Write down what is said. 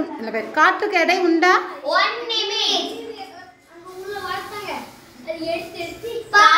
இல்ல காற்றுக்கு எடை உண்டா? 1 நிமிஷம். உள்ள வரதங்க. அது எடுத்து